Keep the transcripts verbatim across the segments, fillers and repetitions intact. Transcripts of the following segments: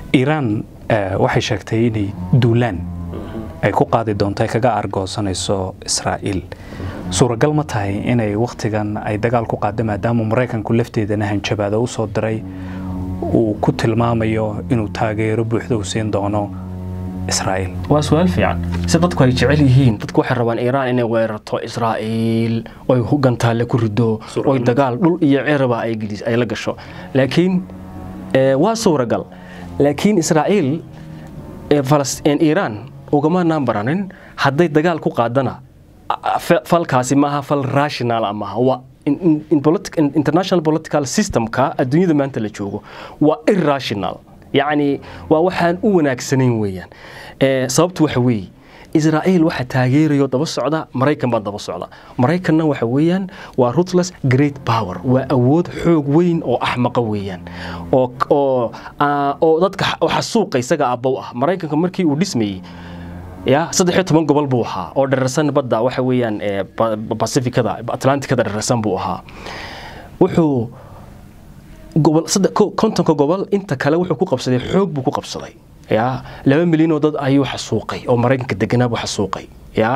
إيران waxay sheegtay inay duulaan ay ku qaadi doonto ay kaga argoosanayso Israa'iil suuragal ma tahay inay waqtigan ay dagaal ku qaado maadaama Mareykanku lafteedana hanjabaad u soo diray uu ku tilmaamayo inuu taageero buuxda u siin doono Israa'iil waa su'aal fiican si dadku ay jecel yihiin dadku waxay rabaan Iiraan inay weerarto Israa'iil oo ay hugantaa la ku rido oo dagaal dhul iyo cirba ay geliis ay la gasho laakiin waa suuragal laakiin Israa'iil ee Falastiin Iiraan ugama naambaranin haday dagaal ku qaadana falkaasi maaha fal rational ama waa in political international political system ka adduunyada maanta la joogo waa irrational يعني ووحان وناكسنين ويان sababtu waxa weey Israa'iil waxa taageerayo daba socda Mareykan baa daba socda Mareykanna waxa weeyaan waa ruthless great power waa awood xoog weyn oo axmaqa weeyaan oo oo oo dadka waxa suuqa isaga abaw ah Mareykanka markii uu dhismay ya saddex iyo toban gobol buu ahaa oo dhararsan badda waxa weeyaan Pacificada Atlanticada dhararsan buu ahaa wuxuu gobol saddex kontonka gobol inta kale wuxuu ku qabsaday xoog buu ku qabsaday ya laba milyan oo dad ayuu xasuuqay oo Mareykanka deganaa buu xasuuqay ya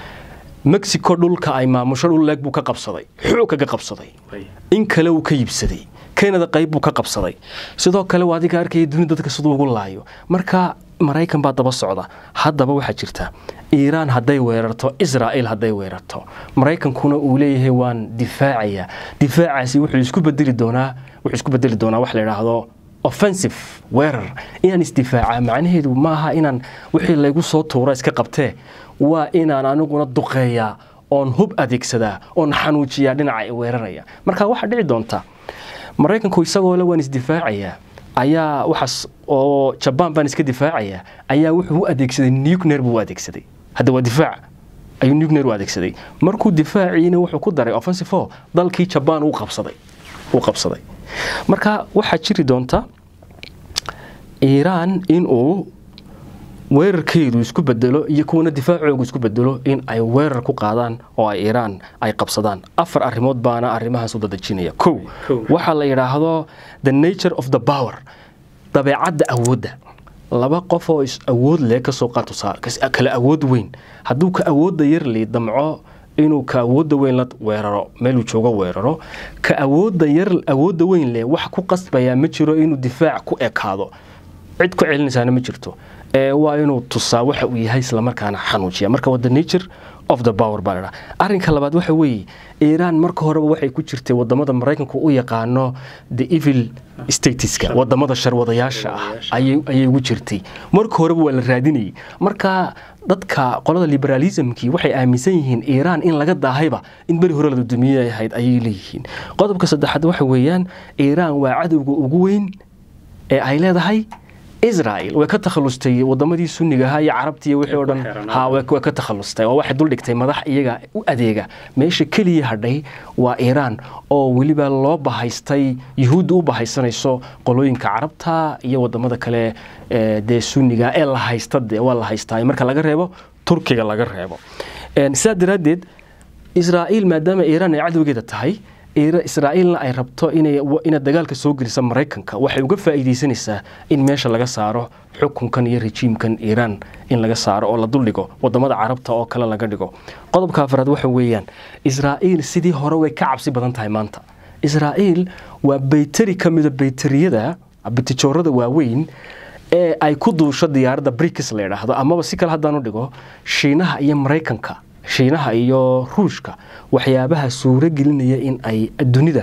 Mexico dhulka ay maamusho dhul leeg buu ka qabsaday xoog kaga qabsaday in kale uu ka yibsaday Canada qayb buu ka qabsaday sidoo kale waa adiga arkay dunida dadka sidoo ugu laayo marka Mareykan baa daba socda haddaba waxa jirta Iiraan haday weerarto Israa'iil haday weerarto Mareykankuna uu leeyahay waan difaacaya difaacaasi wuxuu isku bedeli doonaa wuxuu isku bedeli doonaa wax la yiraahdo offensive weerar inaan isdifaaca macnaheedu ma aha inaan wixii lagu soo tuuro iska qabtee waa inaan aniguna duqeeya oon hub adeegsada oon xanuujiya dhinaca weeraraya marka waxa dhici doonta Mareykanku isagoo la waan isdifaacaya ayaa waxas oo Japan baan iska difaacaya ayaa wuxuu adeegsaday nuclear buu adeegsaday hada waa difaac ayuu nuclear u adeegsaday markuu difaaciina wuxuu ku daray offensive dalkii Japan uu qabsaday uu qabsaday marka waxa jiri doonta Iiraan in uu weerarkeedu isku bedelo iyo kuwana difaacoodu isku bedelo in ay weerar ku qaadaan oo ay Iiraan ay qabsadaan afar arimood baana arimahaas u dadajinaya kow waxa la yiraahdo the nature of the power dabeecadda awoodda laba qof oo is awood leh ka soo qaato saar kala awood weyn haduu ka awoodda yar leey damco inuu ka awoodda weyn la weeraro meel uu joogo weeraro ka awoodda yar awoodda weyn leh wax ku qasbaya ma jiro inuu difaac ku ekaado cid ku celinaysaana ma jirto ee waa inuu tusaa waxa uu yahay isla markaana xanuujiya marka wada nature of the power baa arinka labaad waxa weey Iiraan marka hore waxay ku jirtay wadamada Mareykanku u yaqaano the evil stateska wadamada sharwadayaasha ah ayay ayay ugu jirtay marka hore waa la raadinay marka dadka qolada liberalismki waxay aaminsan yihiin Iiraan in laga daahayba in bari hore la dumiyay ahayd ayay leeyihiin qodobka saddexaad waxa weeyaan Iiraan waa cadawga ugu weyn ee ay leedahay Israa'iil way ka takhalustay wadamadii sunniga ah iyo carabtii wixii oo dhan ha way ka takhalustay oo waxa dul dhigtay madax iyaga u adeega meesha kaliya hadhay waa Iiraan oo waliba loo bahaystay yahuud u bahaysanayso qolooyinka carabta iyo wadamada kale ee sunniga ee la haystay waa la haystay marka laga reebo Turkiga laga reebo een sidaadeed Israa'iil maadaama Iiraan ay cadawgeeda tahay Israa'iilna ay rabto inay in dagaalka soo geliso Mareykanka waxay uga faa'iideysanaysaa in meesha laga saaro xukunkan iyo rejiimkan Iiraan in laga saaro oo la dul dhigo wadamada carabta oo kale laga dhigo qodobka afraad waxa weeyaan Israa'iil sidii hore way ka cabsi badan tahay maanta Israa'iil waa baytari kamida baytariyada abtijoorada waaweyn ee ay ku duusho diyaaradda BRICS la yiraahdo ama si kale hadaan u dhigo Shiinaha iyo Mareykanka Shiinaha iyo Ruushka waxyaabaha suura gelinaya in ay dunida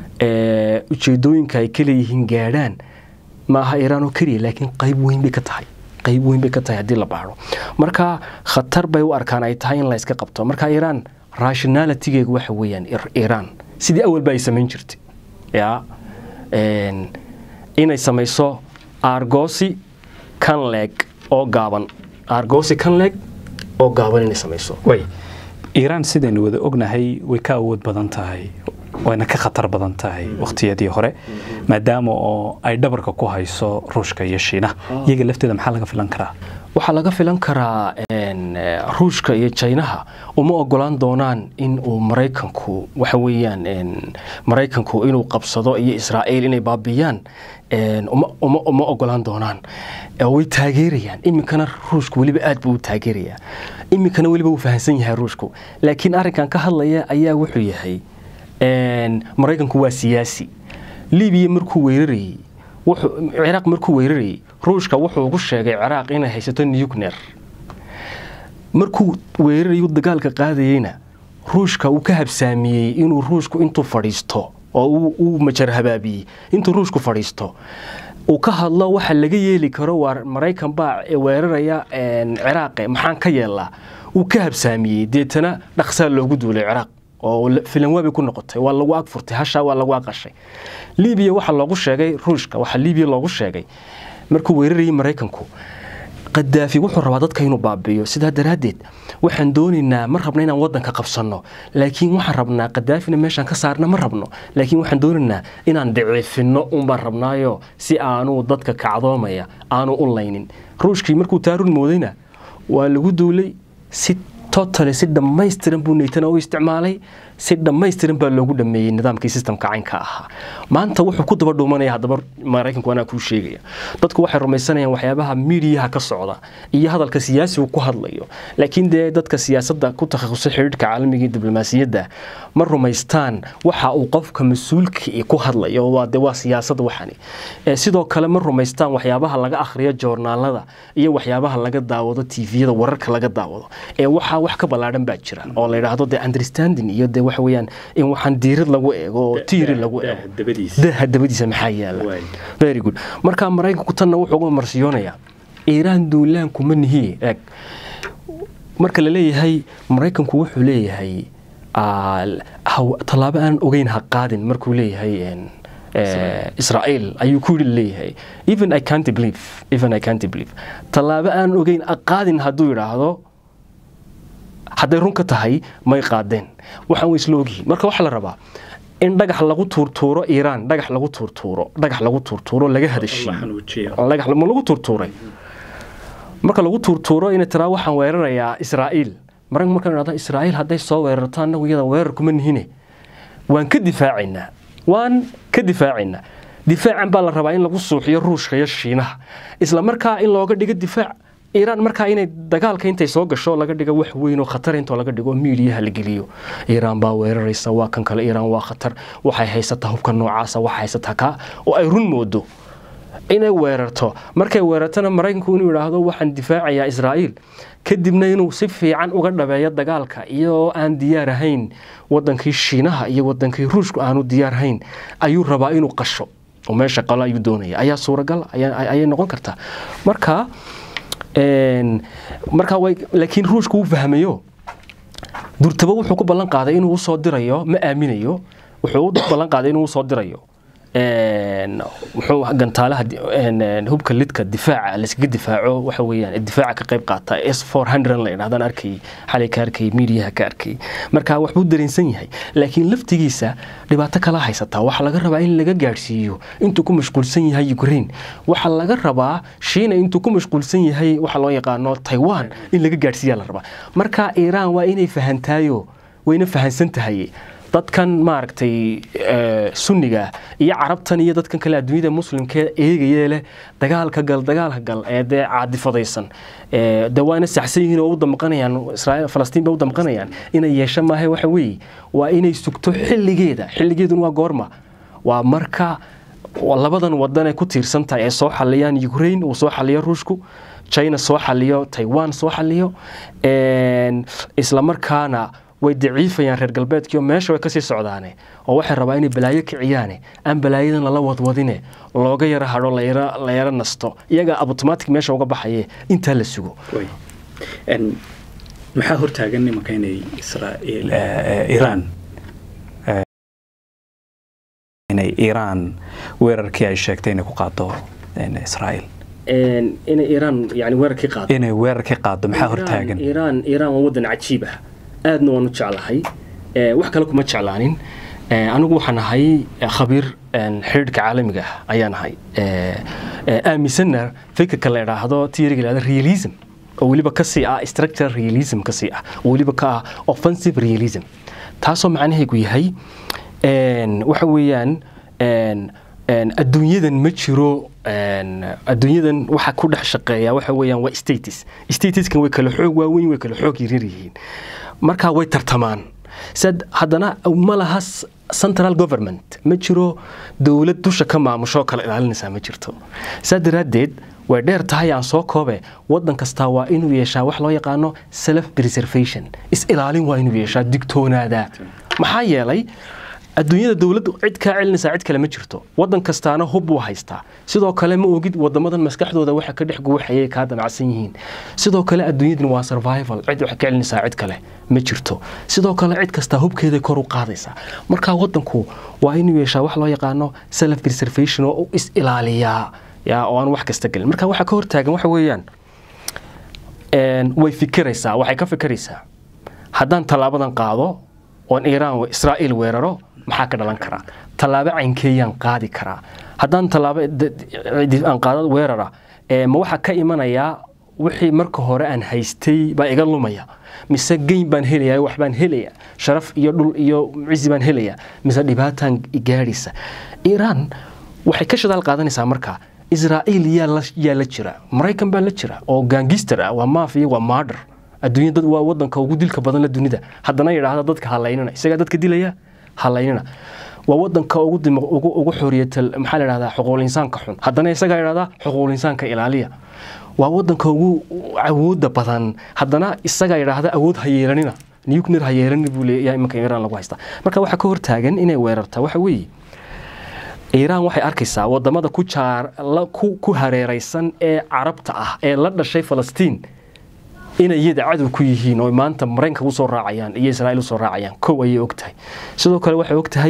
ee ujeedooyinka ay kala yihiin gaadhaan ma aha Iiraan oo kaliya laakiin qayb weyn bay ka tahay qayb weyn bay ka tahay hadii la baaro marka khatar bay u arkaan ay tahay in la iska qabto marka Iiraan rationality-geedu waxa weeyaan Iiraan sidii awal bay sameyn jirtay ya een inay samayso argoosi kan leeg oo gaaban argoosi kan leeg oo gaaban inay samayso way Iiraan sideen wada ognahay way ka awood badan tahay wayna ka khatar badan tahay waqtiyadii hore maadaama oo ay dhabarka ku hayso Ruushka iyo Shiinaha iyaga lafteeda maxaa laga filan karaa waxa laga filan karaa in Ruushka iyo Shiinaha uma ogolaan doonaan in uu Mareykanku waxa weeyaan in Mareykanku inuu qabsado iyo Israa'iil inay baabiyaan een uma uma uma ogolaan doonaan way taageerayaan iminkana Ruushku waliba aad buu taageerayaa iminkana waliba uu fahansan yahay Ruushku laakiin arrinkan ka hadlaya ayaa wuxuu yahay een Mareykanku waa siyaasi Liibiya markuu weerarayay wuxuu Ciraaq markuu weerarayay Ruushka wuxuu ugu sheegay Ciraaq inay haysato nuclear markuu weerarayo dagaalka qaadayna Ruushka uu ka habsaamiyay inuu Ruushku intuu fadhiisto oo uu majar habaabiyay intuu Ruushku fadhiisto uu ka hadlo waxa laga yeeli karo war Mareykan baa weeraraya een Ciraaq maxaan ka yeelaa uu ka habsaamiyay deetana dhaqsa loogu duulay Ciraaq oo filan wabi ku noqotay waa lagu agfurtay hasha waa lagu aqashay Liibiya waxa loogu sheegay Ruushka waxa Liibiya loogu sheegay markuu weerarayay Mareykanku Qadaafi wuxuu rabaa dadka inuu baabiyo sida daraadeed waxaan doonaynaa ma rabna inaan wadanka qabsano laakiin waxaan rabnaa Qadaafina meeshan ka saarna ma rabno laakiin waxaan doonaynaa inaan daciifino un baan rabnaayo si aanu dadka kacdoomaya aanu u laynin Ruushkii markuu taarun moodayna waa lagu duulay si totally si dhamaystiran buu neeytana u isticmaalay si dhamaystiran baa loogu dhameeyay nidaamkii systemka caynka ahaa maanta wuxuu ku daba dhuumanaya hadaba Mareykanku ana ku sheegaya dadku waxay rumaysanayaan waxyaabaha media ka socda iyo hadalka siyaasiga ku hadlayo laakiin de dadka siyaasadda ku takhasusay xiriirka caalamiga iyo diblomaasiyadda ma rumaystaan waxa uu qofka mas'uulka ku hadlayo waa de waa siyaasadda waxani sidoo kale ma rumaystaan waxyaabaha laga akhriyo joornaalada iyo waxyaabaha laga daawado T V-yada wararka laga daawado ee waxa wax ka balaaran baa jira oo la yiraahdo de understanding iyo de waxa weeyaan in waxaan diirad lagu eego tiiri lagu eego dabadiisa dabadiisa maxaa yaala very good marka Mareykanku tan wuxuu ugu marsiyoonaya Iiraan duulaan kuma nihi eeg marka la leeyahay Mareykanku wuxuu leeyahay talaabo aan ogeyn ha qaadin markuu leeyahay Israel ayuu ku leeyahay even I can't believe even I can't believe talaabo aan ogeyn qaadin haduu yiraahdo haday runka tahay may qaadeen waxaan way isla ogyihiin marka waxa la rabaa in dhagax lagu tuurtuuro Iiraan dhagax lagu tuurtuuro dhagax lagu tuurtuuro laga hadashiyo dhagax lagu tuurtuuray marka lagu tuurtuuro in tira waxaan weerarayaa Israa'iil markan markan raada Israa'iil haday soo weerartaan iyada weerar kuma nihine waan ka difaacinaa waan ka difaacinaa difaacan baa la rabaa in lagu suuxiyo Ruushka iyo Shiinaha isla markaa in looga dhigo difaac Iiraan marka inay dagaalka intay soo gasho laga dhigo wax weyn oo khatar inta laga dhigo media la geliyo Iiraan baa weeraraysa waa kan kale Iiraan waa khatar waxay haysataa hubka noocaas waxay haysataa ka oo ay run moodo inay weerarto markay weerartana Mareykanku inuu yiraahdo waxaan difaacayaa Israa'iil kadibna inuu si fiican uga dhabeeyo dagaalka iyo aan diyaar ahayn wadankii Shiinaha iyo wadankii Ruushku aanu diyaar ahayn ayuu rabaa inuu qasho oo meesha qala ayuu doonaya ayaa suuragal ayay noqon kartaa marka een marka way laakiin Ruushku uu fahmayo durtaba wuxuu ku ballan qaaday inuu soo dirayo ma aaminayo wuxuu u ballan qaaday inuu soo dirayo een wuxuu gantaalaha een hubka lidka difaaca la iska difaaco waxa weeyaan difaaca ka qayb qaata S four hundred la yiraahdo arkay xalay ka arkay media ka arkay marka wax buu dareensan yahay laakiin laftigiisa dhibaato kala haysata waxa laga rabaa in laga gaarsiiyo intuu ku mashquulsan yahay Ukraine waxa laga rabaa Shiina intuu ku mashquulsan yahay waxa loo yaqaano Taiwan in laga gaarsiiyo la rabaa marka Iiraan waa inay fahantayo wayna fahansan tahay dadkan maaragtay sunniga iyo carabtan iyo dadkan kale adduunyada muslimka eegayay leh dagaalka gal dagaalka gal ee caadifadaysan ee dawaana saxsiin oo u damqanayaan Israa'iil Falastiin ba u damqanayaan inay yeesho maahay waxa weey waa inay sugto xilligeeda xilligeeduna waa goorma waa marka labadan wadan ay ku tiirsan tahay ee soo xaliyaan Ukraine oo soo xaliyo Ruushku China soo xaliyo Taiwan soo xaliyo ee isla markaana way daciifayaan reer galbeedkii meesha way ka sii socdaane oo waxay rabaa inay balaayo kiciyaane aan balaayadan la wadwadine looga yara haro la yara la yara nasto iyaga automatic meesha uga baxay inta la sugo en maxaa hortaagan nimanka inay Israa'iil Iiraan inay Iiraan weerarkii ay sheegtay inay ku qaado Israa'iil en inay Iiraan yani weerarkii qaado inay weerarkii qaado maxaa hortaagan Iiraan Iiraan waa wadan cajiib ah aadna waanu jeclahay ee wax kale kuma jeclaanin anigu waxaan ahay khabiir xiriirka caalamiga ah ayaan ahay aaminsanna fikirka la yidhaahdo theory-ga la yidhaahdo realism oo weliba ka sii ah structural realism ka sii ah oo weliba ka ah offensive realism taasoo macnaheedu yahay waxa weeyaan adduunyadan ma jiro adduunyadan waxa ku dhex shaqeeya waxa weeyaan waa status statuskan way kala xoog waaweyn way kala xoog yaryar yihiin marka way tartamaan sad haddana ma laha central government ma jiro dowlad dusha ka maamusho kala ilaalinaysa ma jirto sad daraadeed way dheer tahay aan soo koobe wadan kasta waa inuu yeeshaa wax loo yaqaano self preservation is ilaalin waa inuu yeeshaa digtoonaada maxaa yeelay adduunyada dawladdu cid ka celinaysa cid kale ma jirto wadan kastaana hub uu haystaa sidoo kale ma ogid wadamadan maskaxdooda waxa ka dhex guuxayay ka damacsan yihiin sidoo kale adduunyadan waa survival cid wax ka celinaysa cid kale ma jirto sidoo kale cid kasta hubkeeda kor u qaadaysa marka wadanku waa inuu yeeshaa wax loo yaqaano self preservation oo is ilaaliya ya oo aan wax kasta galin marka waxa ka hortaagan waxa weeyaan een way fikiraysaa waxay ka fikiraysaa haddaan talaabadan qaado oo Iran iyo Israa'iil weeraro maxaa ka dhalan kara talaabo caynkeeyaan qaadi karaa haddaan talaabo aan qaado weerara ee ma waxa ka imanaya wixii marka hore aan haystay baa iga lumaya mise gain baan helayaa wax baan helayaa sharaf iyo dhul iyo cizi baan helayaa mise dhibaataan gaarisa Iran waxay ka shadaal qaadanaysaa marka Israa'iil yaa la jira Mareykan baa la jira oo gangster ah waa mafia waa murder adduunyada waa wadanka ugu dilka badan la dunida haddana yiraahdo dadka halaynana isaga dadka dilaya halaynana waa wadanka ugu dimo ugu ugu xoriyadal maxaa la yiraahdaa xuquuqul insaanka xun haddana isaga yiraahdaa xuquuqul insaanka ilaaliya waa wadanka ugu awoodda badan haddana isaga yiraahdaa awood hayeelanina nuclear hayeelanina buu leeyahay imanka Iran lagu haysta marka waxa ka hortaagan inay weerarta waxa weeye Iran waxay arkaysaa wadamada ku jaar ku hareeraysan ee Carabta ah ee la dhashay Falastiin inay iyada cadow ku yihiin oo maanta Mareykanka u soo raacayaan iyo Israa'iil u soo raacayaan koow ay ogtahay sidoo kale waxay ogtahay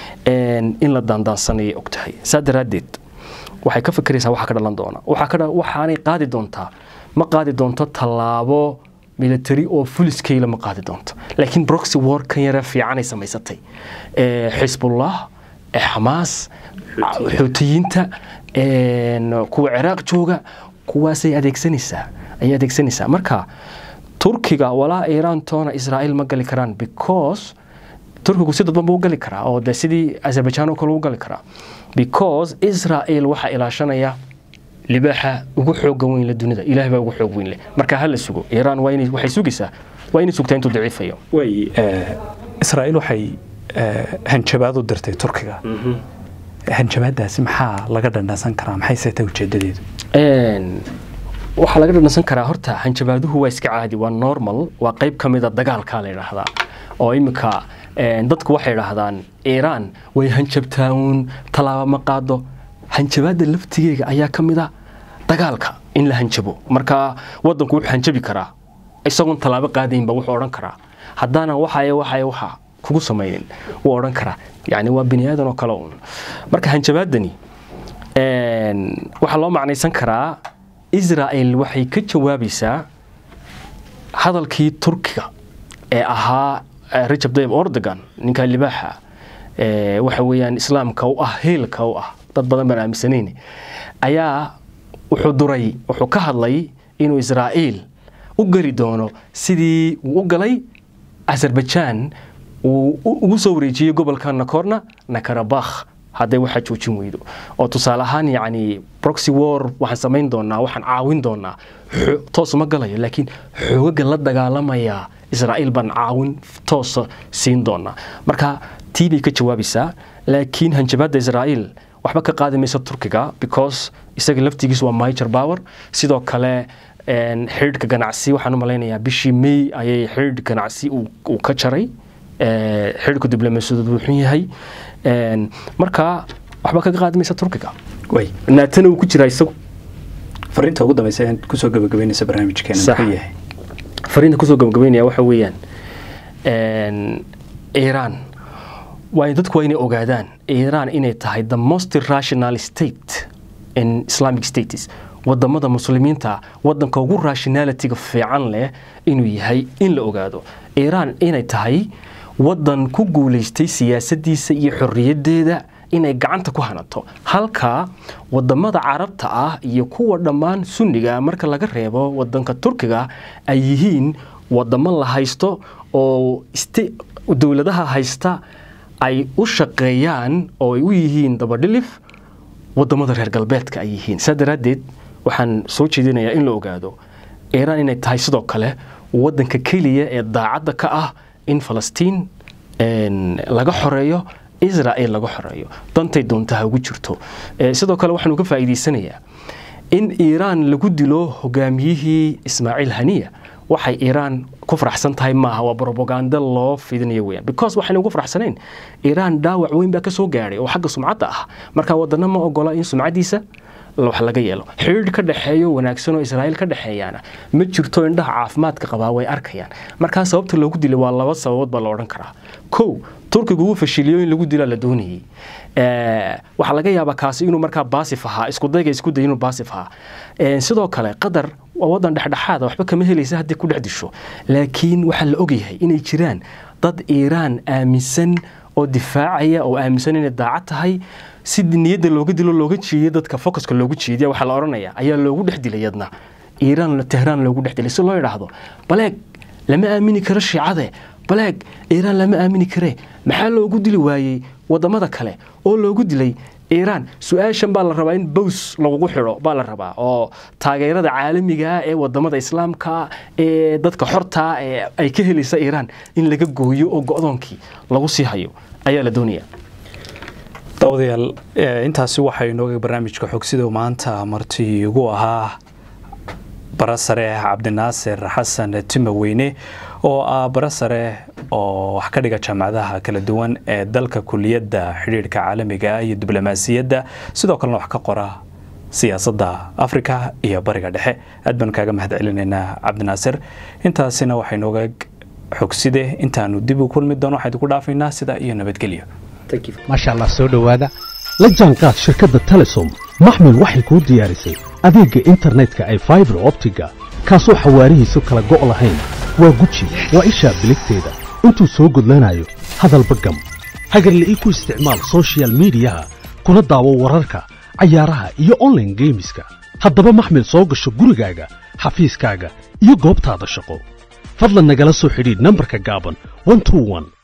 in la dandaansanay ogtahay sadaraadeed waxay ka fikiraysaa waxa ka dhalan doona waxa ka waxaanay qaadi doontaa ma qaadi doonto talaabo military oo full scale ma qaadi doonto laakiin proxy war kan yara fiican ay samaysatay ee Hezbollah Hamas xuutiyiinta een kuwa Ciraaq jooga kuwaasay adeegsanaysaa ay adeegsanaysaa marka Turkiga walaa Iran toona Israa'iil ma gali karaan because Turkigu sidoo dhanba u gali karaa oo de sidii Azerbaijan oo kale u gali karaa because Israa'iil waxa ilaashanaya libaxa ugu xoog weyn la dunida Ilaahay baa ugu xoog weyn leh marka hal sugo Iran waa inay waxay sugaysaa waa inay sugtaa intuu daciifayo way Israa'iil waxay hanjabaad u dirtay Turkiga hanjabaadaasi maxaa laga dhanaasan karaa maxay seetay ujeedadeedu een waxa laga dhanaasan karaa horta hanjabaaduhu waa iska caadi waa normal waa qayb kamid ah dagaalka la yiraahdaa oo imika een dadku waxay yiraahdaan Iran way hanjabtaan talaabo ma qaado hanjabaada laftigeega ayaa kamid ah dagaalka in la hanjabo marka wadanku wuxuu hanjabi karaa isagoon talaabo qaadayn ba wuxuu oran karaa haddana waxa waxa waxa kugu sameeyeen oo oran kara yaani waa bini aadan oo kale uun marka hanjabaadani een waxa loo macnaysan karaa Israa'iil waxay ka jawaabaysaa hadalkii Turkiga ee ahaa Recep Tayyip Erdogan ninka libaxa ee waxa weeyaan islaamka oo ah heelka oo ah dad badan baan aaminsaneen ayaa wuxuu duray wuxuu ka hadlay inuu Israa'iil u gari doono sidii uu u galay Azerbaijan ugu soo wareejiyay gobolka Nagorno-Karabakh haday waxa joojin weydo oo tusaale ahaan yaani proxy war waxaan sameyn doonaa waxaan caawin doonaa toos ma galayo laakiin xoogaga la dagaalamaya Israa'iil ban caawin toos siin doonaa marka tibi ka jawaabaysaa laakiin hanjabaadda Israa'iil waxba ka qaadamaysa Turkiga because isaga laftigiisu waa major power sidoo kale een xiriirka ganacsi waxaan u maleynayaa bishii May ayay xiriirka ganacsi uu ka jaray ee xiriirka diblomaasiyaddu wuxuu yahay een marka waxba ka qaadamaysa Turkiga way naatana uu ku jira isagu fariinta ugu dambeysay ee ku soo gabagabeynaysa barnaamijkeena ku yahay fariinta ku soo gabagabeynaya waxa weeyaan een Iran way dadku inay ogaadaan Iran inay tahay the most rational state in Islamic states wadamada muslimiinta wadanka ugu rationality-ga fiican leh inuu yahay in la ogaado Iran inay tahay waddan ku guulaystay siyaasaddiisa iyo xorriyaddeeda inay gacanta ku hanato halka wadamada carabta ah iyo kuwa dhammaan sunniga marka laga reebo wadanka Turkiga ay yihiin wadamo la haysto oo dawladaha haysta ay u shaqeeyaan oo ay u yihiin dabadhilif wadamada reer galbeedka ay yihiin sadaradeed waxaan soo jeedinayaa in la ogaado Iran inay tahay sidoo kale wadanka kaliya ee daacadda ka ah in Falastiin laga xoreeyo Israel laga xoreeyo dantay doontaha ugu jirto sidoo kale waxaan uga faa'iideysanayaa in Iran lagu dilo hogaamiyihii Ismaaciil Haniya waxay Iran ku faraxsan tahay maaha waa propaganda loo fidinayo weeyaan because waxaan ugu faraxsanayn Iran daawac weyn baa ka soo gaaray oo xagga sumcadda ah marka wadana ma ogola in sumcadiisa wax laga yeelo xiriir ka dhaxeeyo wanaagsan oo Israel ka dhaxeeyana ma jirto indhaha caafimaadka qaba way arkayaan marka sababta loogu dilay waa laba sababood baa la oran karaa kow Turkigu uu fashiliyo in lagu dilo la doonayay ee waxa laga yaabaa kaasi inuu markaa baasif ahaa isku dayga isku day inuu baasif ahaa ee sidoo kale qadar wadan dhexdhexaad waxba kama helaysa hadii ku dhex disho laakiin waxa la ogyahay inay jiraan dad Iran aaminsan oo difaacaya oo aaminsan inay daacad tahay si niyada looga dilo looga jeeyo dadka focuska loogu jeediyo waxa la oranayaa ayaa loogu dhex dilay yadna Iran la Tehran loogu dhex dilay si loo yiraahdo baleeg lama aamini karo shiicada baleeg Iran lama aamini kare maxaa loogu dili waayay wadamada kale oo loogu dilay Iran su'aashan baa la rabaa in bows lagu xiro baa la rabaa oo taageerada caalamiga ah ee wadamada islaamka ee dadka xorta ee ay ka helaysa Iran in laga gooyo oo go'doonkii lagu sii hayo ayaa la doonayaa dawadayaal intaasi waxa inooga barnaamijka xogsida maanta martii ugu ahaa barasare Cabdinaasir Xasan Timaweyne oo ah barasare oo wax ka dhiga jaamacadaha kala duwan ee dalka kuliyadda xiriirka caalamiga iyo diblomaasiyadda sidoo kale wax ka qora siyaasadda Afrika iyo bariga dhexe aad baan kaaga mahadcelinaynaa Cabdinaasir intaasina waxa inooga xogside intaanu dib u kulmi doono waxa ku dhaafaynaa sida iyo nabadgelyo ما شاء الله سو دhowaada la jaanqaad shirkadda Telesom maxmil waxay ku diyaarisay adeega internetka ay fiber optiga kaasoo xawaarihiisu kala go' lahayn waa guji waa isha biligteeda intuu soo gudlanayo hadalba gam hagarle ii ku isticmaal social media kuna daawo wararka ciyaaraha iyo online gameska haddaba maxmil soo gasho gurigaaga xafiiskaaga iyo goobtaada shaqo fadlan nagala soo xidhiidh nambarka gaaban one two one